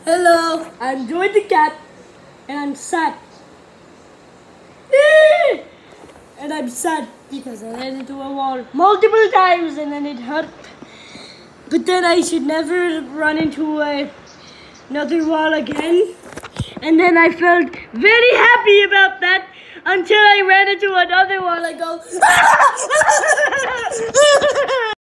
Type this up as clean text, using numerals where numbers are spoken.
Hello, I'm Joy the cat, and I'm sad. And I'm sad because I ran into a wall multiple times and then it hurt. But then I should never run into another wall again. And then I felt very happy about that until I ran into another wall. I go,